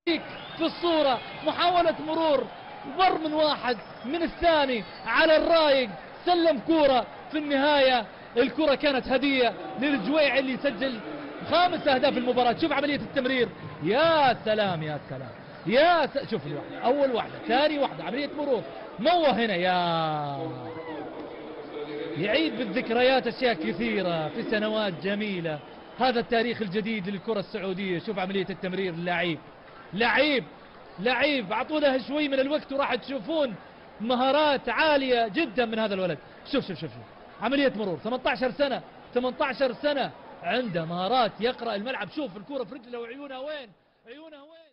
في الصورة محاولة مرور مر من واحد من الثاني على الرايق، سلم كورة في النهاية. الكرة كانت هدية للجويع اللي سجل 5 أهداف المباراة. شوف عملية التمرير، يا سلام يا سلام شوف الواحدة، أول واحدة ثاني واحدة، عملية مرور موه هنا، يعيد بالذكريات أشياء كثيرة في سنوات جميلة. هذا التاريخ الجديد للكرة السعودية. شوف عملية التمرير، لعيب أعطونا شوي من الوقت وراح تشوفون مهارات عالية جدا من هذا الولد. شوف عملية مرور، 18 سنة عنده مهارات، يقرأ الملعب. شوف الكرة في رجله وعيونها وين.